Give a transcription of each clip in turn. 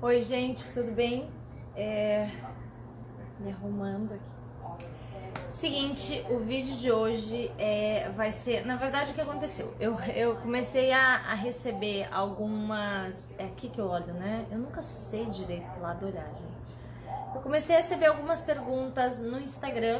Oi gente, tudo bem? Me arrumando aqui. Seguinte, o vídeo de hoje vai ser... Na verdade, o que aconteceu? Eu comecei a receber algumas... É aqui que eu olho, né? Eu nunca sei direito que lado olhar, gente. Eu comecei a receber algumas perguntas no Instagram.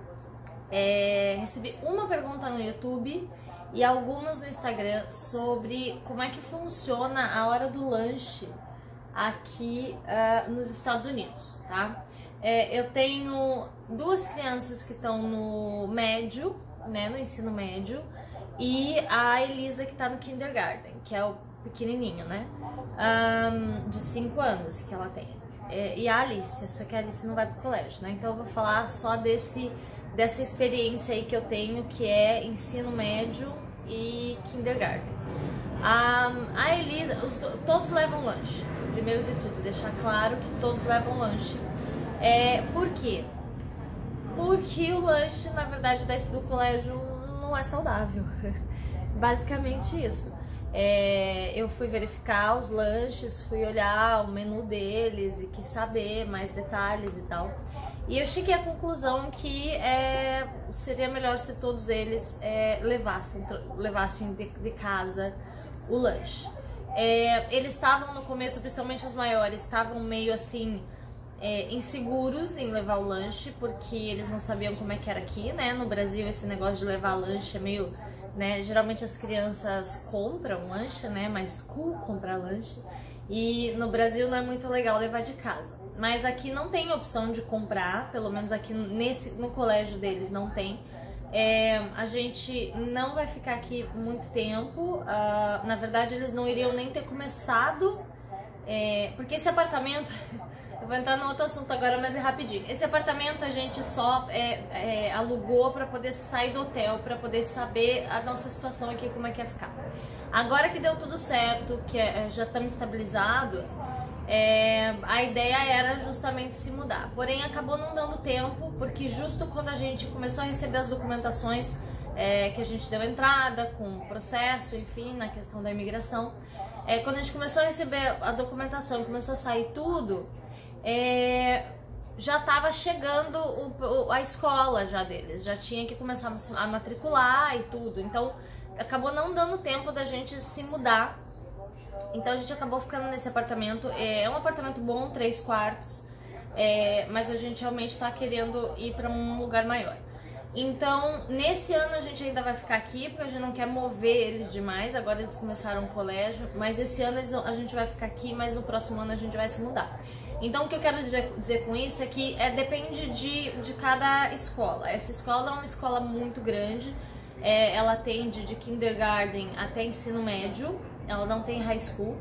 Recebi uma pergunta no YouTube e algumas no Instagram sobre como é que funciona a hora do lanche aqui nos Estados Unidos, tá? Eu tenho duas crianças que estão no médio, né, no ensino médio, e a Elisa que tá no kindergarten, que é o pequenininho, né, de 5 anos que ela tem, e a Alice, só que a Alice não vai pro colégio, né, então eu vou falar só dessa experiência aí que eu tenho, que é ensino médio e kindergarten. A Elisa, todos levam lanche, primeiro de tudo, deixar claro que todos levam lanche. Por quê? Porque o lanche, na verdade, do colégio não é saudável. Basicamente isso. Eu fui verificar os lanches, fui olhar o menu deles e quis saber mais detalhes e tal. E eu cheguei à conclusão que seria melhor se todos eles levassem de casa o lanche. Eles estavam no começo, principalmente os maiores, estavam meio assim... inseguros em levar o lanche, porque eles não sabiam como é que era aqui, né? No Brasil esse negócio de levar lanche é meio, né? Geralmente as crianças compram lanche, né? Mais cool comprar lanche. E no Brasil não é muito legal levar de casa. Mas aqui não tem opção de comprar, pelo menos aqui no colégio deles não tem. A gente não vai ficar aqui muito tempo. Na verdade eles não iriam nem ter começado, porque esse apartamento... Eu vou entrar no outro assunto agora, mas é rapidinho. Esse apartamento a gente só alugou para poder sair do hotel, para poder saber a nossa situação aqui, como é que ia ficar. Agora que deu tudo certo, que já estamos estabilizados, a ideia era justamente se mudar. Porém, acabou não dando tempo, porque justo quando a gente começou a receber as documentações, que a gente deu entrada com o processo, enfim, na questão da imigração, quando a gente começou a receber a documentação e começou a sair tudo... já estava chegando a escola já deles, já tinha que começar a matricular e tudo, então acabou não dando tempo da gente se mudar, então a gente acabou ficando nesse apartamento. É um apartamento bom, 3 quartos, mas a gente realmente está querendo ir para um lugar maior. Então nesse ano a gente ainda vai ficar aqui, porque a gente não quer mover eles demais, agora eles começaram o colégio, mas esse ano a gente vai ficar aqui, mas no próximo ano a gente vai se mudar. Então o que eu quero dizer com isso é que depende de cada escola. Essa escola é uma escola muito grande, ela atende de kindergarten até ensino médio, ela não tem high school,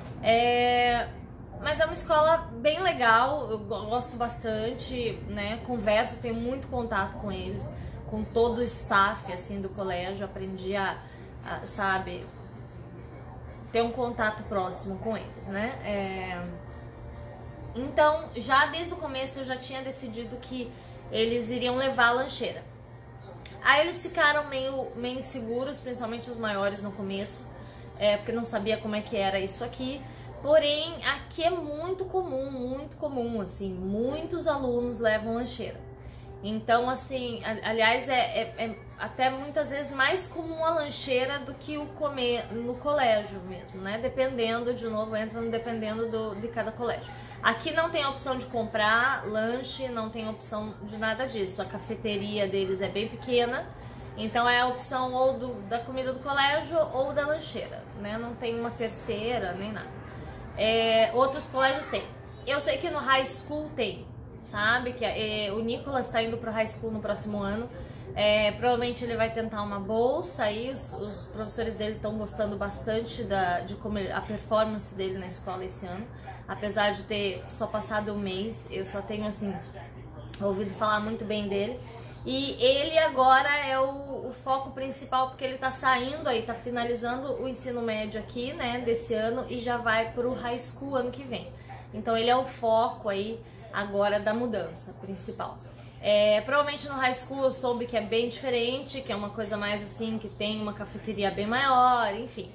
mas é uma escola bem legal, eu gosto bastante, né? Converso, tenho muito contato com eles, com todo o staff assim, do colégio, aprendi sabe, ter um contato próximo com eles, né? Então, já desde o começo eu já tinha decidido que eles iriam levar a lancheira. Aí eles ficaram meio seguros, principalmente os maiores no começo, porque não sabia como é que era isso aqui. Porém, aqui é muito comum, assim, muitos alunos levam lancheira. Então, assim, aliás, até muitas vezes mais comum a lancheira do que o comer no colégio mesmo, né? Dependendo, de novo, dependendo de cada colégio. Aqui não tem a opção de comprar lanche, não tem opção de nada disso. A cafeteria deles é bem pequena, então é a opção ou da comida do colégio ou da lancheira, né? Não tem uma terceira, nem nada. Outros colégios têm. Eu sei que no high school tem, sabe? Que o Nicolas está indo pro high school no próximo ano. Provavelmente ele vai tentar uma bolsa aí. Os professores dele estão gostando bastante de como a performance dele na escola esse ano. Apesar de ter só passado um mês, eu só tenho assim ouvido falar muito bem dele. E ele agora é o foco principal, porque ele tá saindo aí, tá finalizando o ensino médio aqui, né, desse ano, e já vai pro high school ano que vem. Então ele é o foco aí agora da mudança principal. Provavelmente no high school eu soube que é bem diferente, que é uma coisa mais assim, que tem uma cafeteria bem maior, enfim.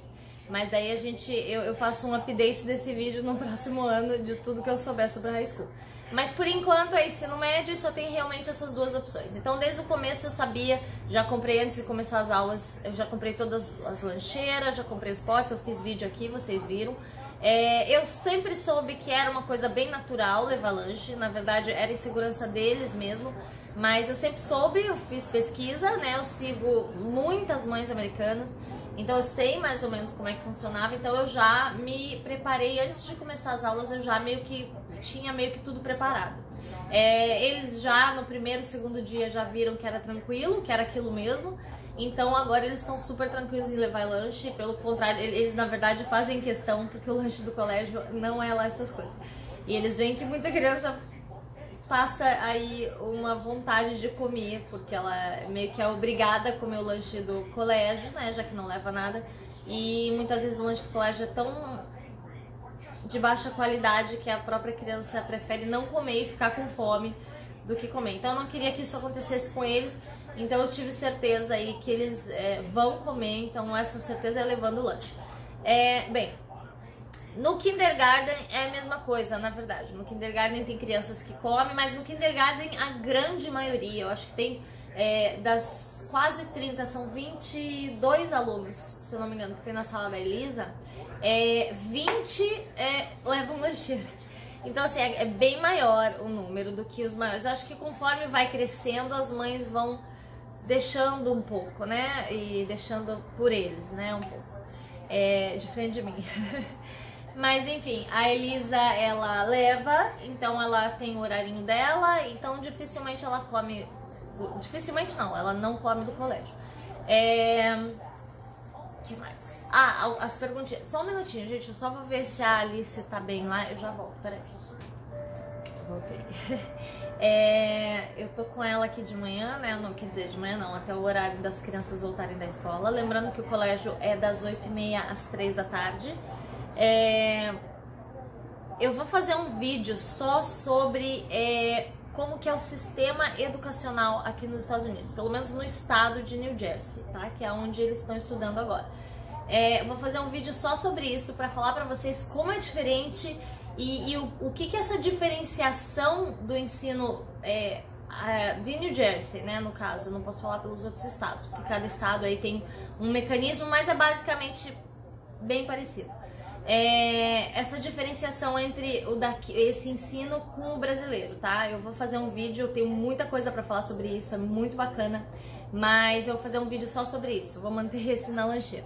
Mas daí eu faço um update desse vídeo no próximo ano de tudo que eu souber sobre a high school. Mas por enquanto é ensino médio e só tem realmente essas duas opções. Então desde o começo eu sabia, já comprei antes de começar as aulas, eu já comprei todas as lancheiras, já comprei os potes, eu fiz vídeo aqui, vocês viram. Eu sempre soube que era uma coisa bem natural levar lanche, na verdade era insegurança deles mesmo. Mas eu sempre soube, eu fiz pesquisa, né? Eu sigo muitas mães americanas, então eu sei mais ou menos como é que funcionava. Então eu já me preparei antes de começar as aulas, eu já tinha meio que tudo preparado. Eles já no primeiro, segundo dia já viram que era tranquilo, que era aquilo mesmo. Então agora eles estão super tranquilos em levar lanche. Pelo contrário, eles na verdade fazem questão, porque o lanche do colégio não é lá essas coisas. E eles veem que muita criança passa aí uma vontade de comer, porque ela meio que é obrigada a comer o lanche do colégio, né, já que não leva nada. E muitas vezes o lanche do colégio é tão de baixa qualidade que a própria criança prefere não comer e ficar com fome do que comer. Então eu não queria que isso acontecesse com eles, então eu tive certeza aí que eles vão comer, então essa certeza é levando o lanche. Bem, no kindergarten é a mesma coisa, na verdade. No kindergarten tem crianças que comem, mas no kindergarten a grande maioria, eu acho que tem das quase 30, são 22 alunos, se eu não me engano, que tem na sala da Elisa, 20 levam lancheira. Então assim, é bem maior o número do que os maiores. Eu acho que conforme vai crescendo, as mães vão deixando um pouco, né? E deixando por eles, né? Um pouco. Diferente de mim. Mas enfim, a Elisa, ela leva, então ela tem o horarinho dela, então dificilmente ela come, dificilmente não, ela não come do colégio. Que mais? As perguntinhas, só um minutinho, gente, eu só vou ver se a Alice tá bem lá, eu já volto, peraí. Voltei. Eu tô com ela aqui de manhã, né? Não, quer dizer, de manhã não, até o horário das crianças voltarem da escola. Lembrando que o colégio é das 8h30 às 3 da tarde. Eu vou fazer um vídeo só sobre como que é o sistema educacional aqui nos Estados Unidos, pelo menos no estado de New Jersey, tá? Que é onde eles estão estudando agora. Eu vou fazer um vídeo só sobre isso para falar para vocês como é diferente e o que essa diferenciação do ensino de New Jersey, né, no caso, não posso falar pelos outros estados, porque cada estado aí tem um mecanismo, mas é basicamente bem parecido. Essa diferenciação entre esse ensino com o brasileiro, tá? Eu vou fazer um vídeo, eu tenho muita coisa pra falar sobre isso, é muito bacana, mas eu vou fazer um vídeo só sobre isso, vou manter esse na lancheira.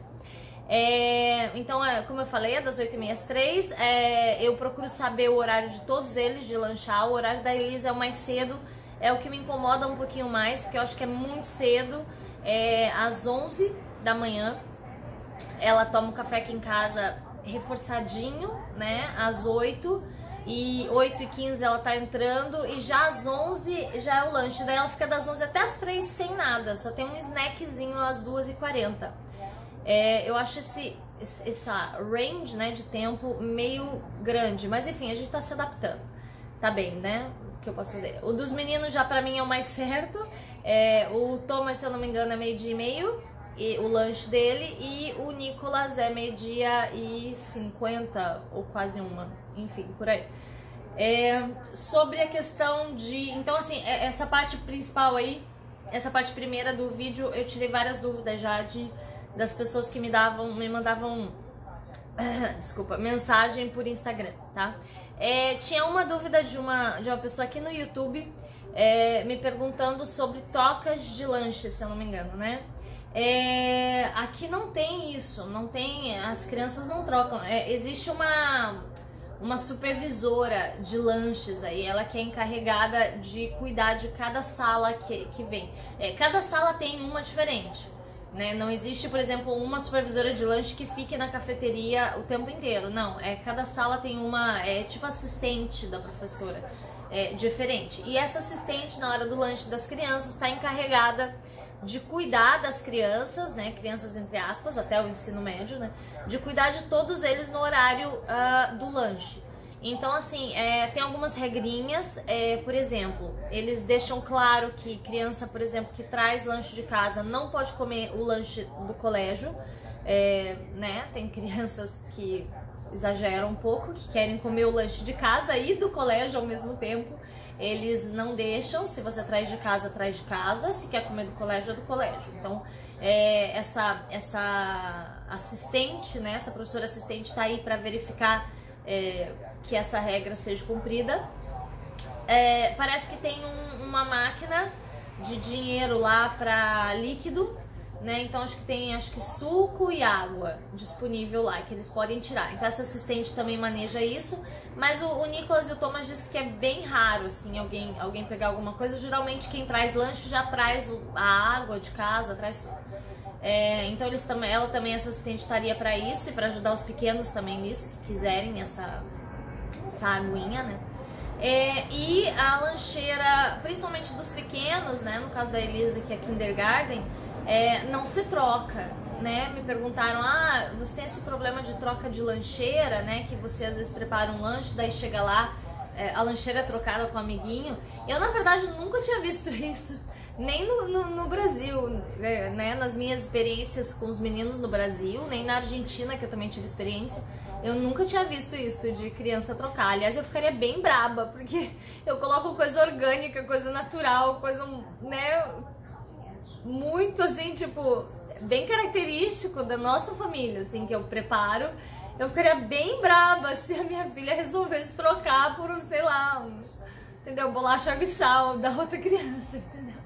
Então, como eu falei, é das 8h30 às 3, eu procuro saber o horário de todos eles de lanchar. O horário da Elisa é o mais cedo, é o que me incomoda um pouquinho mais, porque eu acho que é muito cedo, às 11 da manhã. Ela toma o café aqui em casa reforçadinho, né, às 8, e 8h15 ela tá entrando, e já às 11 já é o lanche. Daí ela fica das 11 até as 3 sem nada, só tem um snackzinho às 2h40. Eu acho essa range, né, de tempo meio grande, mas enfim, a gente tá se adaptando, tá bem, né, o que eu posso dizer. O dos meninos já pra mim é o mais certo, o Thomas, se eu não me engano, é 12h30, e o lanche dele, e o Nicolas é 12h50 ou quase 1, enfim, por aí. Sobre a questão de... Então, assim, essa parte principal aí, essa parte primeira do vídeo, eu tirei várias dúvidas já das pessoas que me mandavam desculpa, mensagem por Instagram, tá? Tinha uma dúvida de uma pessoa aqui no YouTube me perguntando sobre trocas de lanche, se eu não me engano, né? Aqui não tem isso, não tem, as crianças não trocam. Existe uma supervisora de lanches aí, ela que é encarregada de cuidar de cada sala que vem. Cada sala tem uma diferente, né? Não existe, por exemplo, uma supervisora de lanche que fique na cafeteria o tempo inteiro, não. Cada sala tem uma, tipo assistente da professora, diferente. E essa assistente, na hora do lanche das crianças, está encarregada de cuidar das crianças, né, crianças entre aspas, até o ensino médio, né, de cuidar de todos eles no horário do lanche. Então, assim, tem algumas regrinhas, por exemplo, eles deixam claro que criança, por exemplo, que traz lanche de casa não pode comer o lanche do colégio, né? Tem crianças que exageram um pouco, que querem comer o lanche de casa e do colégio ao mesmo tempo. Eles não deixam, se você traz de casa, traz de casa, se quer comer do colégio, é do colégio. Então, essa assistente, né, essa professora assistente está aí para verificar que essa regra seja cumprida. Parece que tem uma máquina de dinheiro lá para líquido, né? Então acho que suco e água disponível lá que eles podem tirar. Então essa assistente também maneja isso, mas o Nicolas e o Thomas disse que é bem raro assim alguém pegar alguma coisa. Geralmente quem traz lanche já traz a água de casa, traz tudo. Então ela também, essa assistente, estaria para isso e para ajudar os pequenos também nisso, que quiserem essa aguinha, né? E a lancheira, principalmente dos pequenos, né? No caso da Elisa, que é kindergarten, não se troca, né? Me perguntaram, você tem esse problema de troca de lancheira, né? Que você às vezes prepara um lanche, daí chega lá, a lancheira é trocada com o amiguinho. Eu, na verdade, nunca tinha visto isso, nem no Brasil, né? Nas minhas experiências com os meninos no Brasil, nem na Argentina, que eu também tive experiência. Eu nunca tinha visto isso de criança trocar. Aliás, eu ficaria bem braba, porque eu coloco coisa orgânica, coisa natural, coisa, né, muito assim, tipo, bem característico da nossa família, assim, que eu preparo. Eu ficaria bem braba se a minha filha resolvesse trocar por, sei lá, entendeu? Bolacha, água e sal da outra criança, entendeu?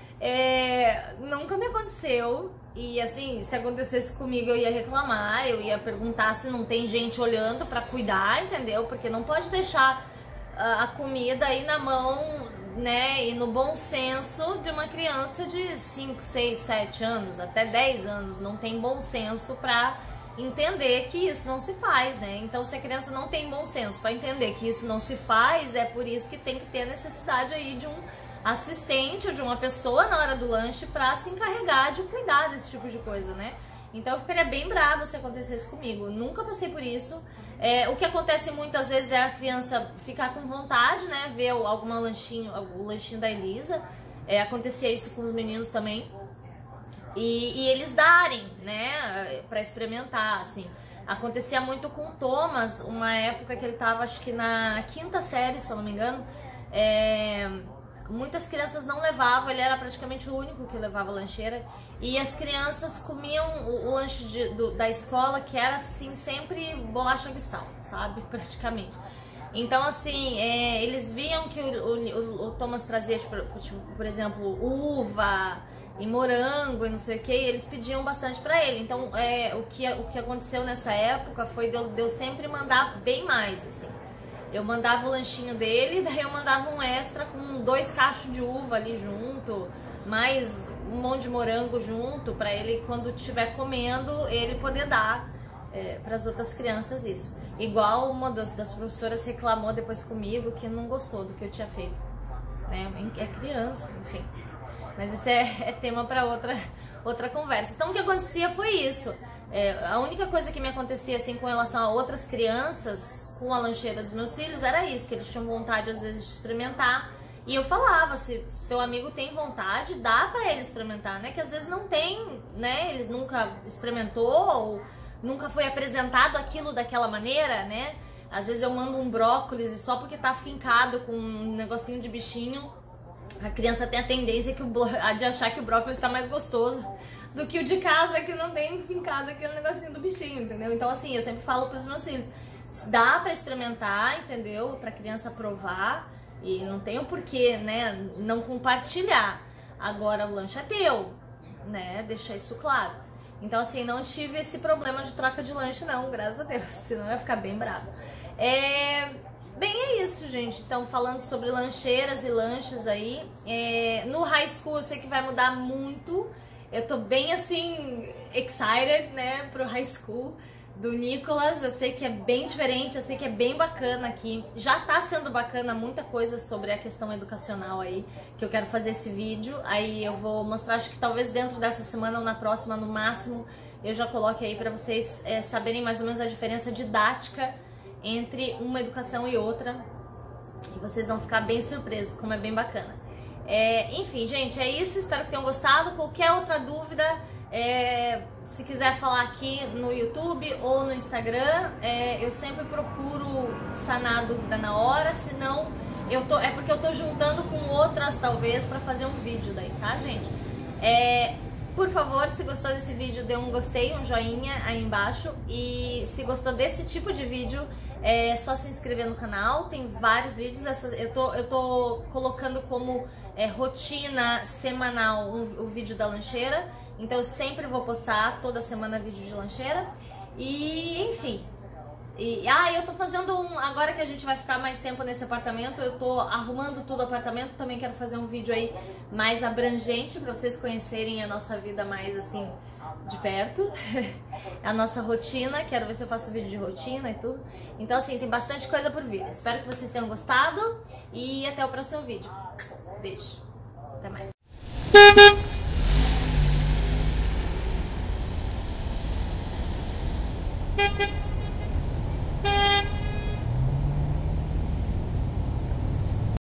Nunca me aconteceu. E assim, se acontecesse comigo eu ia reclamar, eu ia perguntar se não tem gente olhando pra cuidar, entendeu? Porque não pode deixar a comida aí na mão, né, e no bom senso de uma criança de 5, 6, 7 anos, até 10 anos, não tem bom senso pra entender que isso não se faz, né? Então se a criança não tem bom senso pra entender que isso não se faz, é por isso que tem que ter a necessidade aí de um assistente ou de uma pessoa na hora do lanche para se encarregar de cuidar desse tipo de coisa, né? Então eu ficaria bem brava se acontecesse comigo. Nunca passei por isso. O que acontece muitas vezes é a criança ficar com vontade, né? Ver o lanchinho da Elisa. Acontecia isso com os meninos também. E eles darem, né? Para experimentar, assim. Acontecia muito com o Thomas, uma época que ele tava, acho que na 5ª série, se eu não me engano. Muitas crianças não levavam, ele era praticamente o único que levava lancheira. E as crianças comiam o lanche da escola, que era assim, sempre bolacha e sal, sabe? Praticamente. Então, assim, eles viam que o Thomas trazia, por exemplo, uva e morango e não sei o que, e eles pediam bastante pra ele. Então, o que aconteceu nessa época foi de eu sempre mandar bem mais, assim. Eu mandava o lanchinho dele, daí eu mandava um extra com 2 cachos de uva ali junto, mais um monte de morango junto, pra ele, quando estiver comendo, ele poder dar para as outras crianças isso. Igual uma das professoras reclamou depois comigo que não gostou do que eu tinha feito, né? É criança, enfim. Mas isso é tema para outra conversa. Então o que acontecia foi isso. A única coisa que me acontecia assim com relação a outras crianças com a lancheira dos meus filhos era isso, que eles tinham vontade às vezes de experimentar. E eu falava, se teu amigo tem vontade, dá pra ele experimentar, né? Que às vezes não tem, né? Eles nunca experimentou ou nunca foi apresentado aquilo daquela maneira, né? Às vezes eu mando um brócolis e só porque tá afincado com um negocinho de bichinho, a criança tem a tendência de achar que o brócolis tá mais gostoso do que o de casa, que não tem fincado aquele negocinho do bichinho, entendeu? Então assim, eu sempre falo pros meus filhos, dá pra experimentar, entendeu? Pra criança provar, e não tem o porquê, né, não compartilhar. Agora o lanche é teu, né, deixar isso claro. Então assim, não tive esse problema de troca de lanche não, graças a Deus, senão eu ia ficar bem brava. Bem, é isso, gente. Então, falando sobre lancheiras e lanches aí, no high school eu sei que vai mudar muito. Eu tô bem, assim, excited, né, pro high school do Nicolas. Eu sei que é bem diferente, eu sei que é bem bacana aqui. Já tá sendo bacana muita coisa sobre a questão educacional aí, que eu quero fazer esse vídeo. Aí eu vou mostrar, acho que talvez dentro dessa semana ou na próxima, no máximo, eu já coloque aí pra vocês saberem mais ou menos a diferença didática entre uma educação e outra, e vocês vão ficar bem surpresos, como é bem bacana. Enfim, gente, é isso, espero que tenham gostado. Qualquer outra dúvida, Se quiser falar aqui no YouTube ou no Instagram, eu sempre procuro sanar a dúvida na hora, senão é porque eu tô juntando com outras talvez pra fazer um vídeo daí, tá, gente? Por favor, se gostou desse vídeo, dê um gostei, um joinha aí embaixo. E se gostou desse tipo de vídeo, é só se inscrever no canal. Tem vários vídeos, eu tô colocando como rotina semanal o vídeo da lancheira. Então eu sempre vou postar toda semana vídeo de lancheira. E enfim. Eu tô fazendo agora que a gente vai ficar mais tempo nesse apartamento, eu tô arrumando tudo o apartamento, também quero fazer um vídeo aí mais abrangente pra vocês conhecerem a nossa vida mais assim, de perto, a nossa rotina, quero ver se eu faço vídeo de rotina e tudo. Então assim, tem bastante coisa por vir, espero que vocês tenham gostado e até o próximo vídeo. Beijo, até mais.